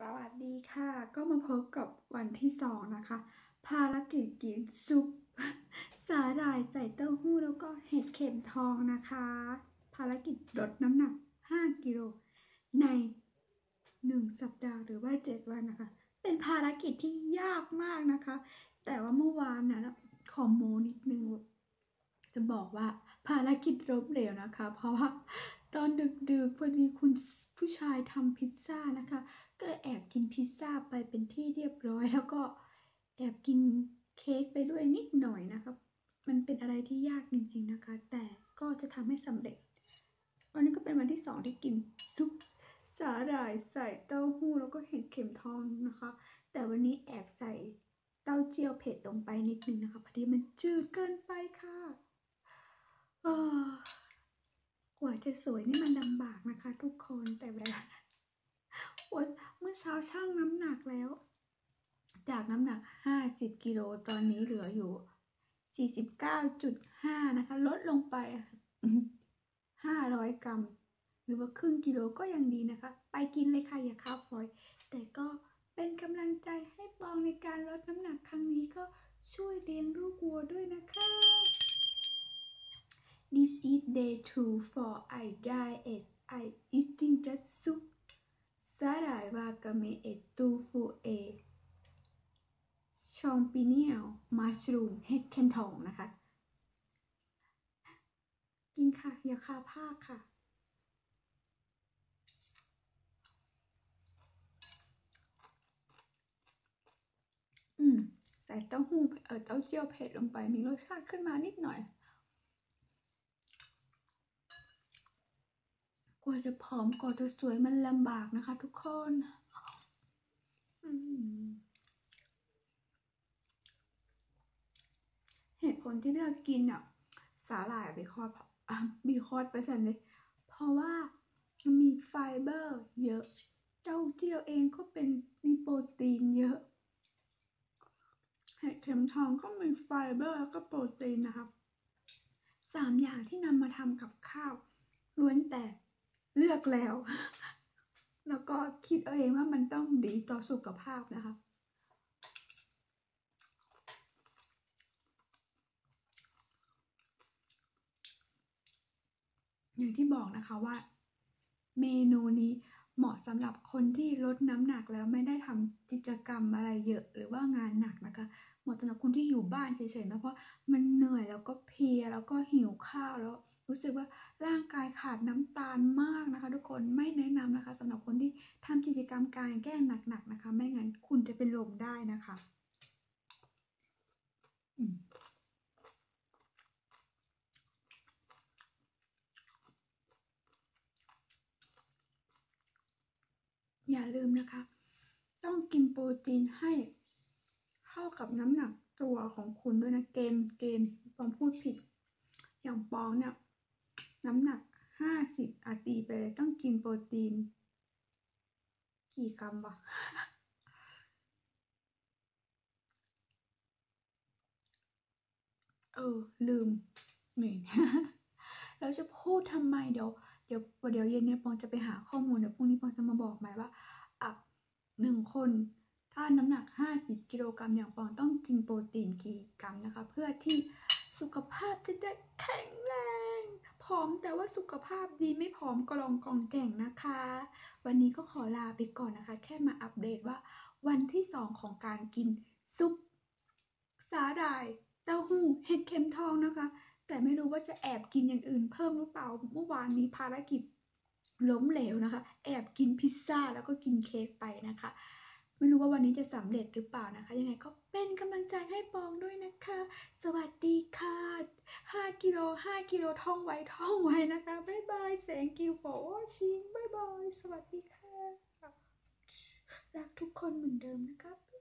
วัสดีค่ะก็มาพบกับวันที่2นะคะภารกิจกินซุปสาหร่ายใส่เต้าหู้แล้วก็เห็ดเข็มทองนะคะภารกิจลดน้ำหนัก5 กิโลใน1 สัปดาห์หรือว่า7 วันนะคะเป็นภารกิจที่ยากมากนะคะแต่ว่าเมื่อวานนะขอโมนิดนึงจะบอกว่าภารกิจล้มเหลวนะคะเพราะว่าตอนดึกๆพอดีคุณผู้ชายทำพิซซ่านะคะก็เลยแอบกินพิซซ่าไปเป็นที่เรียบร้อยแล้วก็แอบกินเค้กไปด้วยนิดหน่อยนะคะมันเป็นอะไรที่ยากจริงๆนะคะแต่ก็จะทำให้สำเร็จวันนี้ก็เป็นวันที่2ที่กินซุปสาหร่ายใส่เต้าหู้แล้วก็เห็ดเข็มทองนะคะแต่วันนี้แอบใส่เต้าเจี้ยวเผ็ดลงไปนิดนึงนะคะพอดีมันจืดเกินไปค่ะกว่าจะสวยนี่มันลำบากนะคะทุกคนแต่เวลาเมื่อเช้าชั่งน้ำหนักแล้วจากน้ำหนัก50 กิโลตอนนี้เหลืออยู่49.5นะคะลดลงไป500 กรัมหรือว่าครึ่งกิโลก็ยังดีนะคะไปกินเลยค่ะอย่าคาบฟอยแต่ก็เป็นกำลังใจให้ปองในการลดน้ำหนักครั้งนี้ก็ช่วยเลี้ยงลูกวัวด้วยนะคะ This is day 2 for I diet. I eating just soup, สาหร่ายวากาเมะตูฟูชองปิเนียลมัชรูมเห็ดเข็มทองนะคะกินค่ะอย่าคาพากค่ะใส่เต้าหู้เต้าเจี้ยวเผ็ดลงไปมีรสชาติขึ้นมานิดหน่อยกว่าจะผอมกว่าจะสวยมันลำบากนะคะทุกคนเหตุผลที่เลือกกินสาหร่ายบีคอร์ดเปอร์เซ็นต์เลยเพราะว่ามันมีไฟเบอร์เยอะเต้าเจี้ยวเองก็มีโปรตีนเยอะเห็ดเข็มทองก็มีไฟเบอร์แล้วก็โปรตีนนะคะ3 อย่างที่นำมาทำกับข้าวล้วนแต่เลือกแล้วแล้วก็คิดเอาเองว่ามันต้องดีต่อสุขภาพนะคะอย่างที่บอกนะคะว่าเมนูนี้เหมาะสำหรับคนที่ลดน้ำหนักแล้วไม่ได้ทำกิจกรรมอะไรเยอะหรือว่างานหนักนะคะเหมาะสำหรับคนที่อยู่บ้านเฉยๆนะเพราะมันเหนื่อยแล้วก็เพลียแล้วก็หิวข้าวแล้วรู้สึกว่าร่างกายขาดน้ำตาลมากนะคะทุกคนไม่แนะนำนะคะสำหรับคนที่ทำกิจกรรมกลางแก้หนักๆนะคะไม่งั้นคุณจะเป็นลมได้นะคะอย่าลืมนะคะต้องกินโปรตีนให้เข้ากับน้ำหนักตัวของคุณด้วยนะเกณฑ์ปองพูดผิดอย่างปองเนี่ยน้ำหนัก50ตีไปเลยต้องกินโปรตีนกี่กรัมวะลืมนี่แล้วจะพูดทำไมเดี๋ยวเย็นนี้ปองจะไปหาข้อมูลเดี๋ยวพรุ่งนี้ปองจะมาบอกใหม่ว่าอ่ะ1 คนถ้าน้ำหนัก50 กิโลกรัมอย่างปองต้องกินโปรตีนกี่กรัมนะคะเพื่อที่สุขภาพจะได้แข็งแรงผอมแต่ว่าสุขภาพดีไม่ผอมกระลองกองแก่งนะคะวันนี้ก็ขอลาไปก่อนนะคะแค่มาอัปเดตว่าวันที่2ของการกินซุปสาหร่ายเต้าหู้เห็ดเข็มทองนะคะแต่ไม่รู้ว่าจะแอบกินอย่างอื่นเพิ่มหรือเปล่าเมื่อวานนี้ภารกิจล้มเหลวนะคะแอบกินพิซซ่าแล้วก็กินเค้กไปนะคะไม่รู้ว่าวันนี้จะสำเร็จหรือเปล่านะคะยังไงก็เป็นกำลังใจให้ปองด้วยนะคะสวัสดีค่ะ5 กิโลท่องไว้นะคะบ๊ายบาย thank you for watching บ๊ายบายสวัสดีค่ะรักทุกคนเหมือนเดิมนะครับ